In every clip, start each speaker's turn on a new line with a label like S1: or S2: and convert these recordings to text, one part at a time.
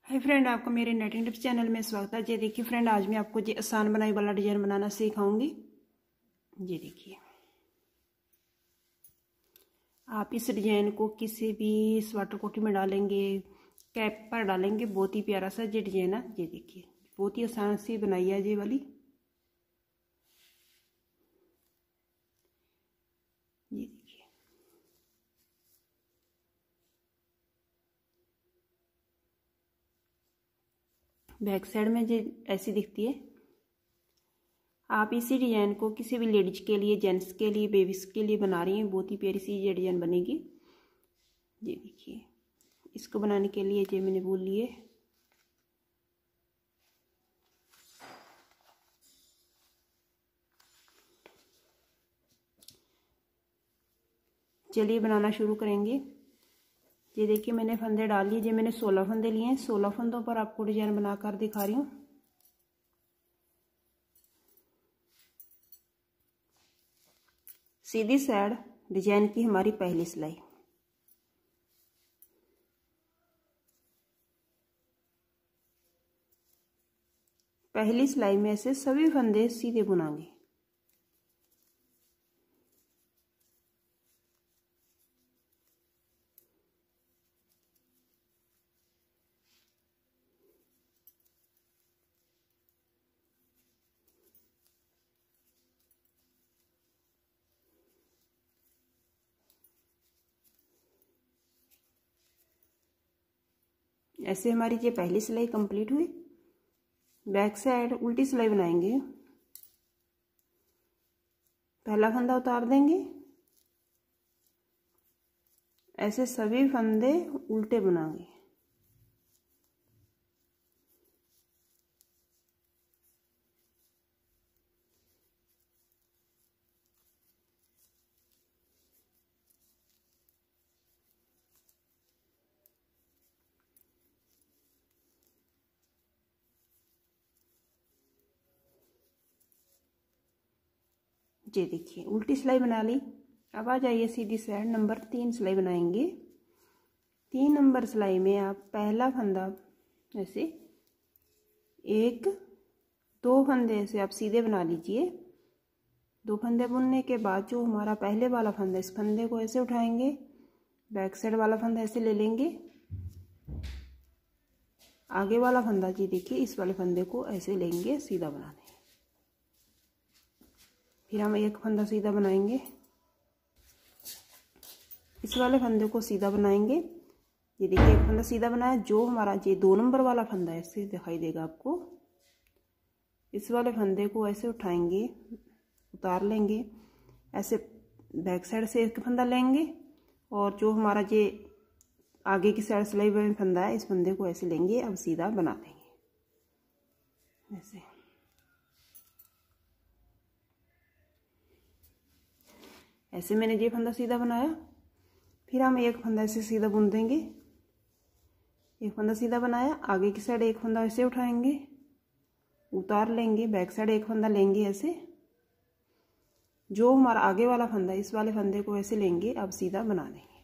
S1: Hi friend, आपका मेरे netting tips channel में स्वागत है। ये देखिए फ्रेंड, आज मैं आपको ये आसान बनाई वाला डिजाइन बनाना सिखाऊंगी। ये देखिए, आप इस डिजाइन को किसी भी स्वेटर कोटी में डालेंगे, कैप पर डालेंगे, बहुत ही प्यारा सा ये डिजाइन है। ये देखिए, बहुत ही आसान सी बनाई है ये वाली। ये देखिए, बैक साइड में ये ऐसी दिखती है। आप इसी डिजाइन को किसी भी लेडीज के लिए, जेंट्स के लिए, बेबीज के लिए बना रही हैं, बहुत ही प्यारी सी ये डिजाइन बनेगी। ये देखिए, इसको बनाने के लिए ये मैंने बोल लिए। चलिए बनाना शुरू करेंगे। ये देखिए, मैंने फंदे डाल लिए। ये मैंने 16 फंदे लिए हैं। 16 फंदों पर आपको डिजाइन बनाकर दिखा रही हूँ। सीधी साइड डिजाइन की हमारी पहली सिलाई, पहली सिलाई में से सभी फंदे सीधे बुनाएंगे। ऐसे हमारी ये पहली सिलाई कंप्लीट हुई। बैक साइड उल्टी सिलाई बनाएंगे। पहला फंदा उतार देंगे, ऐसे सभी फंदे उल्टे बनाएंगे। ये देखिए, उल्टी सिलाई बना ली। अब आ जाइए सीधी साइड नंबर 3 सिलाई बनाएंगे। 3 नंबर सिलाई में आप पहला फंदा ऐसे 1 2 फंदे ऐसे आप सीधे बना लीजिए। 2 फंदे बुनने के बाद जो हमारा पहले वाला फंदा, इस फंदे को ऐसे उठाएंगे, बैक साइड वाला फंदा ऐसे ले लेंगे। आगे वाला फंदा जी देखिए, इस वाले फंदे को ऐसे लेंगे, सीधा बनाने। फिर हम एक फंदा सीधा बनाएंगे, इस वाले फंदे को सीधा बनाएंगे। ये देखिए, एक फंदा सीधा बनाया। जो हमारा ये 2 नंबर वाला फंदा है, ऐसे दिखाई देगा आपको। इस वाले फंदे को ऐसे उठाएंगे, उतार लेंगे। ऐसे बैक साइड से एक फंदा लेंगे, और जो हमारा ये आगे की साइड सिलाई में फंदा है, इस फंदे को ऐसे लेंगे। अब सीधा बना देंगे ऐसे। ऐसे मैंने ये फंदा सीधा बनाया। फिर हम एक फंदा ऐसे सीधा बुन देंगे। एक फंदा सीधा बनाया, आगे की साइड एक फंदा ऐसे उठाएंगे, उतार लेंगे। बैक साइड एक फंदा लेंगे ऐसे। जो हमारा आगे वाला फंदा, इस वाले फंदे को ऐसे लेंगे। अब सीधा बना देंगे।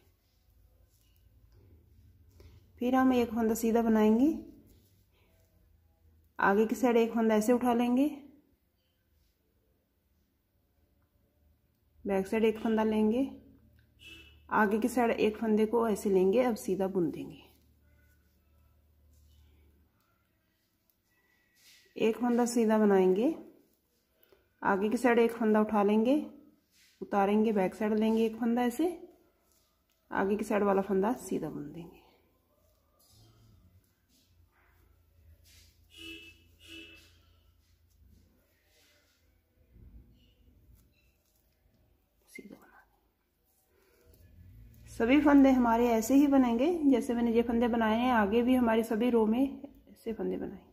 S1: फिर हम एक फंदा सीधा बनाएंगे, आगे की साइड एक फंदा ऐसे उठा लेंगे, बैक साइड एक फंदा लेंगे, आगे की साइड एक फंदे को ऐसे लेंगे। अब सीधा बुन देंगे। एक फंदा सीधा बनाएंगे, आगे की साइड एक फंदा उठा लेंगे, उतारेंगे, बैक साइड लेंगे एक फंदा ऐसे, आगे की साइड वाला फंदा सीधा बुन देंगे। सीधा बना। सभी फंदे हमारे ऐसे ही बनेंगे जैसे मैंने ये फंदे बनाए हैं। आगे भी हमारी सभी रो में ऐसे फंदे बनाएंगे।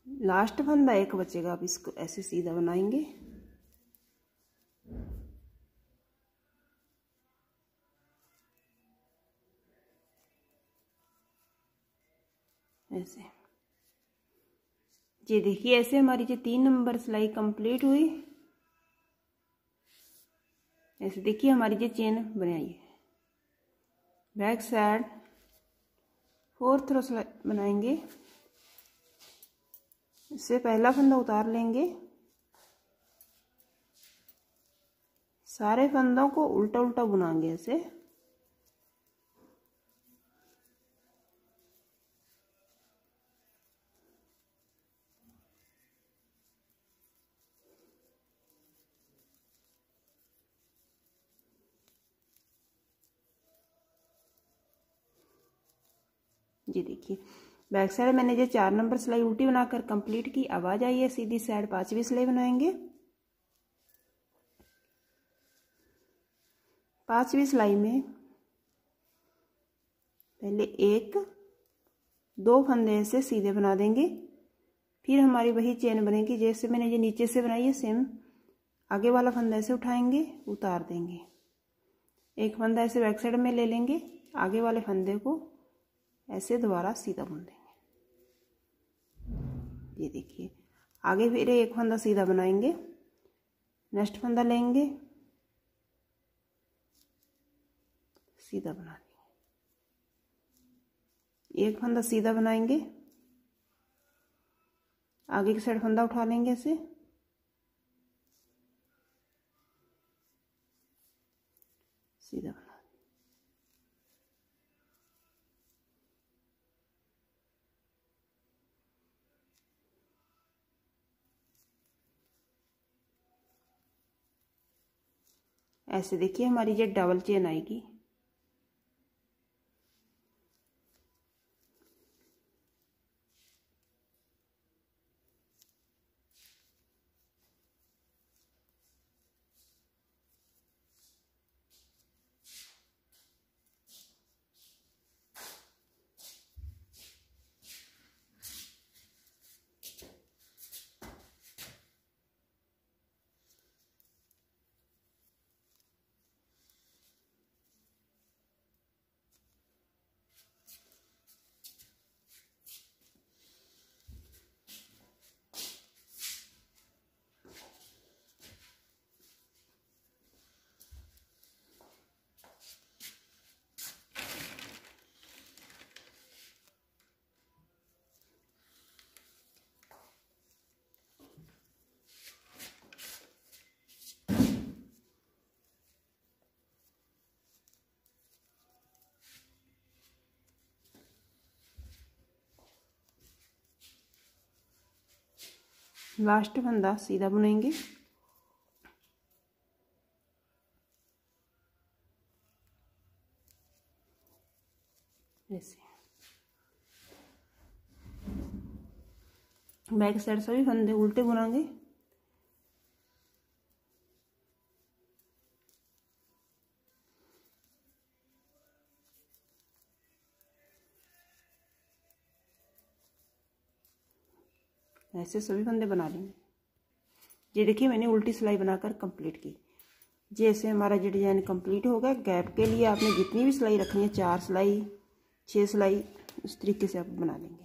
S1: लास्ट फंदा एक बचेगा, आप इसको ऐसे सीधा बनाएंगे। ऐसे ये देखिए, ऐसे हमारी जो 3 नंबर सिलाई कंप्लीट हुई। ऐसे देखिए हमारी जो चेन बनाई है। बैक साइड 4th रो सिलाई बनाएंगे। इससे पहला फंदा उतार लेंगे। सारे फंदों को उल्टा उल्टा बुनाएंगे ऐसे। जी देखिए, बैक साइड मैंने जो 4 नंबर सिलाई उल्टी बनाकर कंप्लीट की। अब आ जाइए सीधी साइड 5वीं सिलाई बनाएंगे। 5वीं सिलाई में पहले 1 2 फंदे ऐसे सीधे बना देंगे। फिर हमारी वही चेन बनेगी जैसे मैंने ये नीचे से बनाई है, सेम आगे वाला फंदा ऐसे उठाएंगे, उतार देंगे। एक फंदा ऐसे बैक साइड में ले लेंगे, आगे वाले फंदे को ऐसे दोबारा सीधा बुन देंगे। ये देखिए, आगे फिर एक फंदा सीधा बनाएंगे। नेक्स्ट फंदा लेंगे, सीधा बना देंगे। एक फंदा सीधा बनाएंगे, आगे की साइड फंदा उठा लेंगे ऐसे, सीधा बना। ऐसे देखिए हमारी ये डबल चेन आएगी। लास्ट फंदा सीधा बुनेंगे। ऐसे बैक साइड सभी फंदे उल्टे बुनेंगे। ऐसे सभी फंदे बना लेंगे। ये देखिए मैंने उल्टी सिलाई बनाकर कंप्लीट की। जैसे हमारा ये डिजाइन कंप्लीट हो गया। गैप के लिए आपने जितनी भी सिलाई रखनी है, 4 सिलाई 6 सिलाई, उस तरीके से आप बना लेंगे।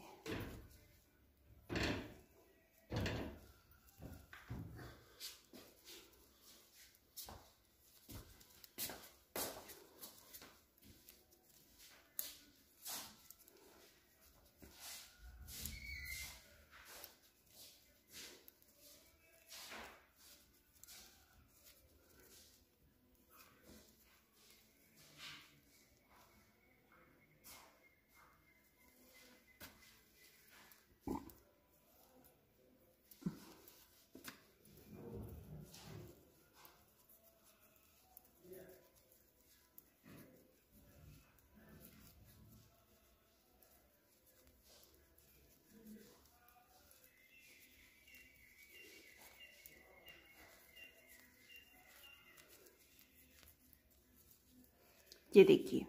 S1: ये देखिए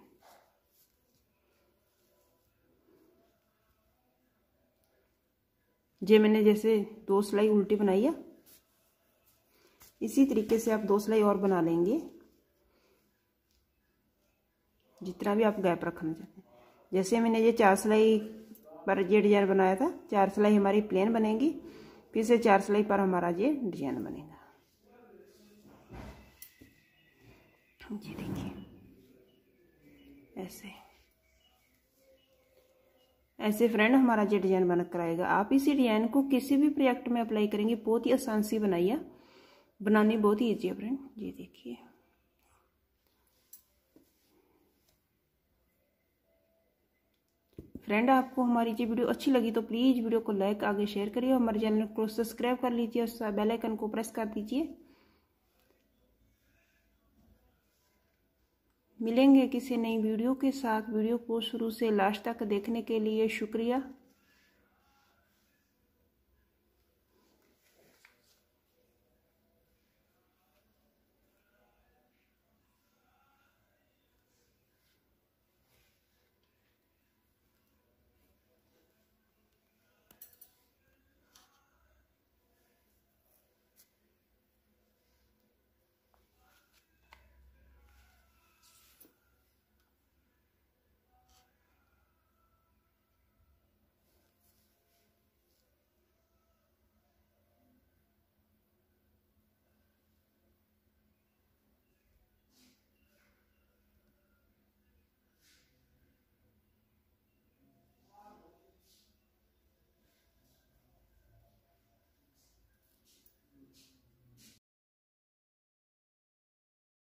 S1: जे मैंने जैसे 2 सिलाई उल्टी बनाई है, इसी तरीके से आप 2 सिलाई और बना लेंगे, जितना भी आप गैप रखना चाहते हैं। जैसे मैंने ये 4 सिलाई पर ये डिजाइन बनाया था, 4 सिलाई हमारी प्लेन बनेगी, फिर से 4 सिलाई पर हमारा ये डिजाइन बनेगा। ये देखिए ऐसे फ्रेंड हमारा ये डिजाइन बन कर आएगा। आप इसी डिजाइन को किसी भी प्रोजेक्ट में अप्लाई करेंगे, बहुत ही आसान सी बनाई है, बनानी बहुत ही ईजी है फ्रेंड। ये देखिए फ्रेंड, आपको हमारी ये वीडियो अच्छी लगी तो प्लीज़ वीडियो को लाइक आगे शेयर करिए, हमारे चैनल को सब्सक्राइब कर लीजिए और बेल आइकन को प्रेस कर दीजिए। मिलेंगे किसी नई वीडियो के साथ। वीडियो को शुरू से लास्ट तक देखने के लिए शुक्रिया।